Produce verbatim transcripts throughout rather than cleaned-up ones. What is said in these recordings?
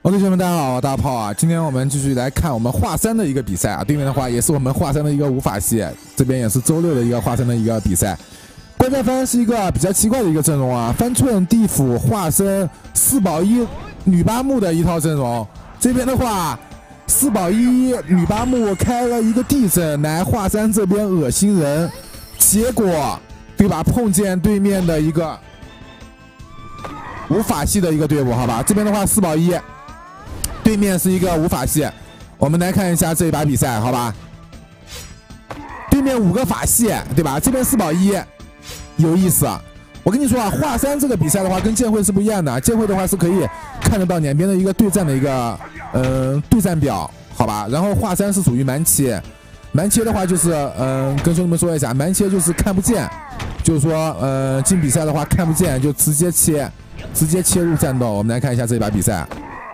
OK， 兄弟们，大家好，我大炮啊！今天我们继续来看我们华山的一个比赛啊。对面的话也是我们华山的一个无法系，这边也是周六的一个华山的一个比赛。观战方是一个比较奇怪的一个阵容啊，番寸、地府、华生、四保一、女八木的一套阵容。这边的话，四保一、女八木开了一个地阵来华山这边恶心人，结果对吧？碰见对面的一个无法系的一个队伍，好吧？这边的话四保一。 对面是一个无法系，我们来看一下这一把比赛，好吧？对面五个法系，对吧？这边四保一，有意思。我跟你说啊，华山这个比赛的话，跟剑会是不一样的。剑会的话是可以看得到两边的一个对战的一个呃对战表，好吧？然后华山是属于蛮切，蛮切的话就是嗯、呃，跟兄弟们说一下，蛮切就是看不见，就是说呃进比赛的话看不见，就直接切，直接切入战斗。我们来看一下这一把比赛。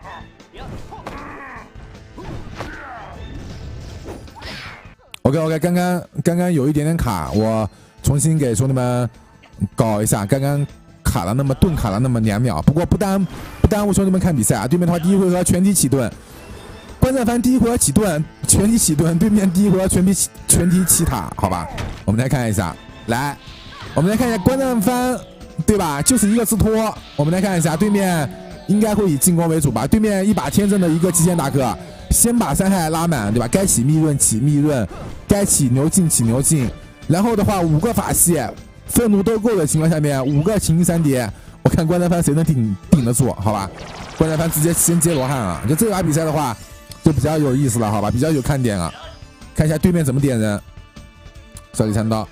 OK OK， 刚刚刚刚有一点点卡，我重新给兄弟们搞一下。刚刚卡了那么顿卡了那么两秒，不过不耽不耽误兄弟们看比赛啊。对面的话，第一回合全体起盾，观战方第一回合起盾，全体起盾，对面第一回合全体全体起塔，好吧？我们来看一下，来，我们来看一下观战方，对吧？就是一个自拖，我们来看一下对面应该会以进攻为主吧？对面一把天阵的一个极限大哥。 先把伤害拉满，对吧？该起密润起密润，该起牛劲起牛劲。然后的话，五个法系愤怒都够的情况下面，五个秦三叠，我看观战方谁能顶顶得住？好吧，观战方直接先接罗汉啊！就这把比赛的话，就比较有意思了，好吧？比较有看点啊！看一下对面怎么点人，少里残刀，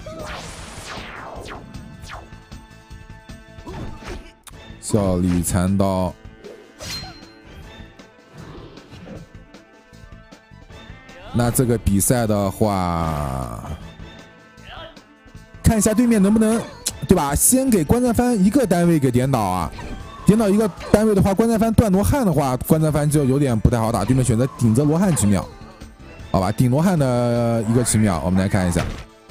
笑里残刀。 那这个比赛的话，看一下对面能不能，对吧？先给观战方一个单位给点倒啊，点倒一个单位的话，观战方断罗汉的话，观战方就有点不太好打。对面选择顶着罗汉奇妙，好吧，顶罗汉的一个奇妙，我们来看一下，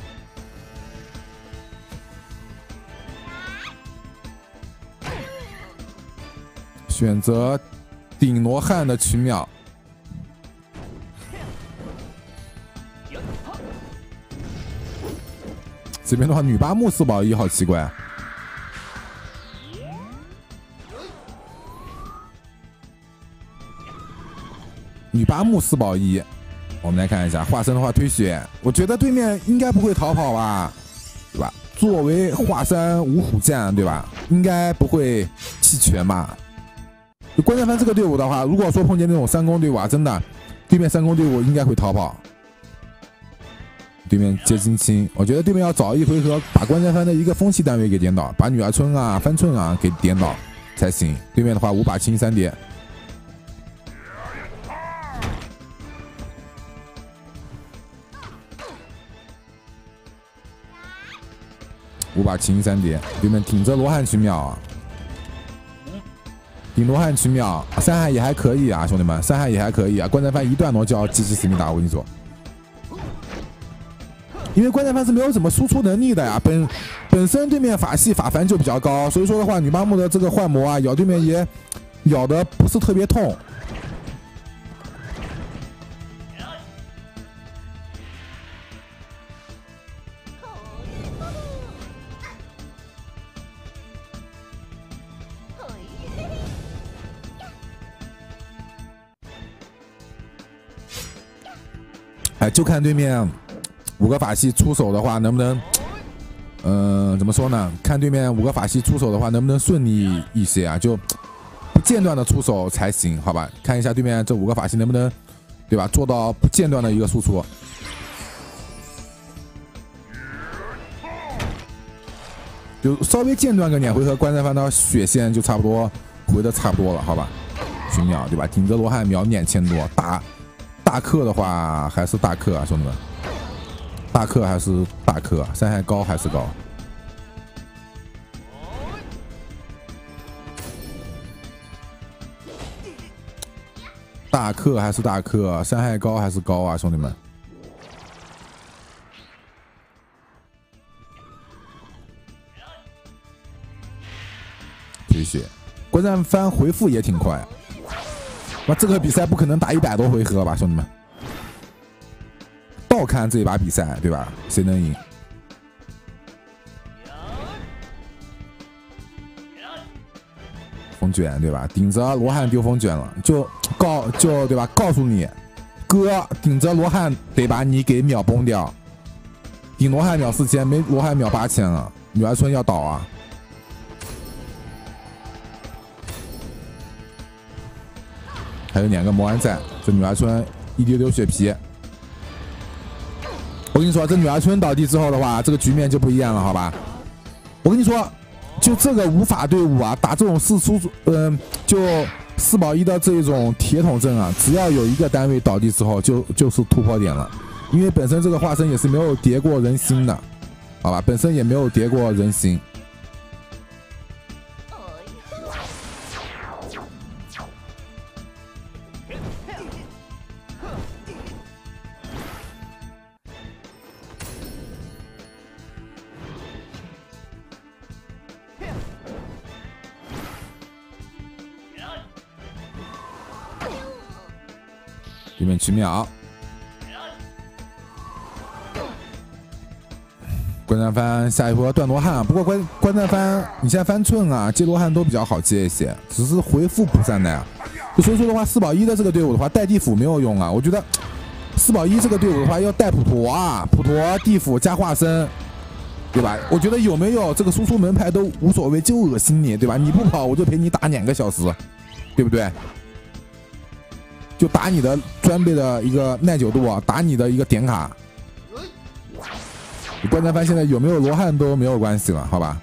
选择顶罗汉的奇妙。 这边的话，女八木四保一，好奇怪。女八木四保一，我们来看一下华生的话推血，我觉得对面应该不会逃跑吧，对吧？作为华山五虎将，对吧？应该不会弃权吧？观战方这个队伍的话，如果说碰见那种三攻队伍啊，真的，对面三攻队伍应该会逃跑。 对面接金青，我觉得对面要早一回合把观战方的一个风系单位给点倒，把女儿春啊、番寸啊给点倒才行。对面的话，五把青三叠，五把青三叠，对面挺着罗汉奇妙啊，顶罗汉奇妙，伤害也还可以啊，兄弟们，伤害也还可以啊。观战方一断罗就要机器死命打，我跟你说。 因为观战方是没有什么输出能力的呀，本本身对面法系法凡就比较高，所以说的话，女八木的这个幻魔啊，咬对面也咬的不是特别痛。哎，就看对面。 五个法系出手的话，能不能，嗯、呃，怎么说呢？看对面五个法系出手的话，能不能顺利一些啊？就不间断的出手才行，好吧？看一下对面这五个法系能不能，对吧？做到不间断的一个输出。就稍微间断个两回合，观战方的血线就差不多回的差不多了，好吧？群秒对吧？顶着罗汉秒两千多，大大克的话还是大克啊，兄弟们。 大克还是大克，伤害高还是高。大克还是大克，伤害高还是高啊，兄弟们。回血，观战方回复也挺快。 那这个比赛不可能打一百多回合吧，兄弟们？倒看这一把比赛，对吧？谁能赢？风卷对吧？顶着罗汉丢风卷了，就告就对吧？告诉你，哥顶着罗汉得把你给秒崩掉。顶罗汉秒四千，没罗汉秒八千了。女儿村要倒啊！还有两个魔丸在，这女儿村一丢丢血皮。我跟你说，这女儿村倒地之后的话，这个局面就不一样了，好吧？我跟你说。就这个无法队伍啊，打这种四出，嗯、呃，就四保一的这种铁桶阵啊，只要有一个单位倒地之后，就就是突破点了。因为本身这个化身也是没有叠过人心的，好吧，本身也没有叠过人心。对面七秒，关战幡下一波断罗汉，不过关关战幡你现在翻寸啊，接罗汉都比较好接一些，只是回复不善耐啊。所以说的话，四保一的这个队伍的话，带地府没有用啊。我觉得四保一这个队伍的话，要带普陀啊，普陀地府加化身，对吧？我觉得有没有这个输出门牌都无所谓，就恶心你，对吧？你不跑，我就陪你打两个小时，对不对？就打你的装备的一个耐久度啊，打你的一个点卡。关战幡现在有没有罗汉都没有关系了，好吧？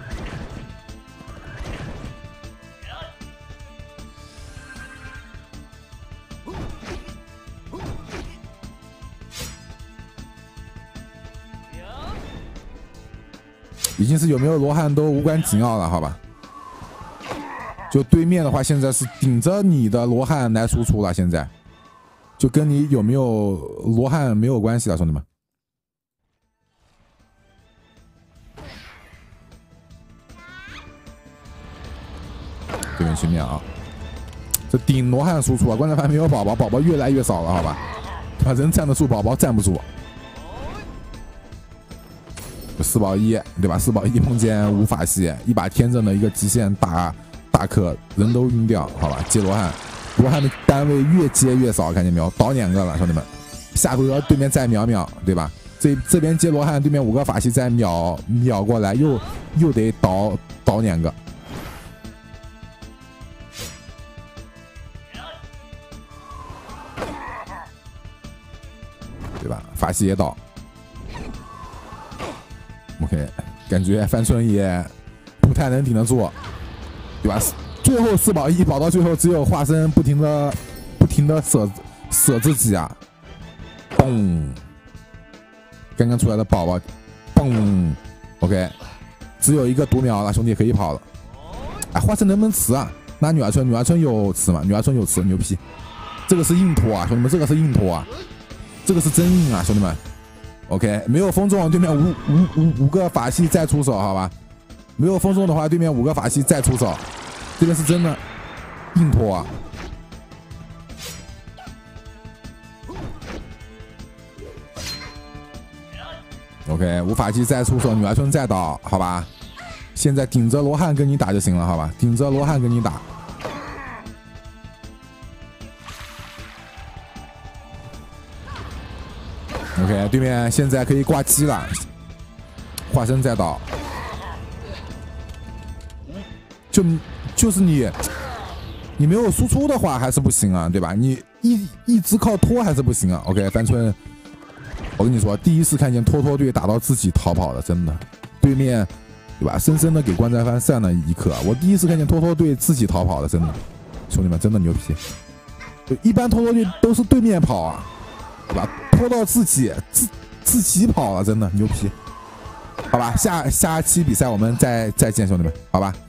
已经是有没有罗汉都无关紧要了，好吧？就对面的话，现在是顶着你的罗汉来输出了，现在就跟你有没有罗汉没有关系了，兄弟们。对面去秒，这顶罗汉输出啊，关键还没有宝宝，宝宝越来越少了，好吧？对吧？人站得住，宝宝站不住。四保一，对吧？四保一碰见无法系，一把天阵的一个极限大大克，人都晕掉，好吧？接罗汉，罗汉的单位越接越少，看见没有？倒两个了，兄弟们。下回合对面再秒秒，对吧？这这边接罗汉，对面五个法系再秒秒过来，又又得倒倒两个。对吧？法系也倒。OK， 感觉范春也不太能顶得住，对吧？最后四保一保到最后，只有化身不停的、不停的舍舍自己啊！嘣，刚刚出来的宝宝，嘣 ，OK， 只有一个读秒了，兄弟可以跑了。哎，化身能不能吃啊？那女儿村，女儿村有吃吗？女儿村有吃，牛批！这个是硬拖啊，兄弟们，这个是硬拖啊，这个是真硬啊，兄弟们。OK， 没有风中，对面五五五五个法系再出手，好吧？没有风中的话，对面五个法系再出手，这边是真的硬拖啊。OK， 无法系再出手，女儿村再倒，好吧？现在顶着罗汉跟你打就行了，好吧？顶着罗汉跟你打。OK， 对面现在可以挂机了，化身再倒，就就是你，你没有输出的话还是不行啊，对吧？你一一直靠拖还是不行啊。OK， 范春，我跟你说，第一次看见拖拖队打到自己逃跑了，真的，对面，对吧？深深的给关战幡上了一课。我第一次看见拖拖队自己逃跑了，真的，兄弟们真的牛批。一般拖拖队都是对面跑啊，对吧？拖到自己自自己跑了，真的牛批，好吧？下下期比赛我们再再见，兄弟们，好吧？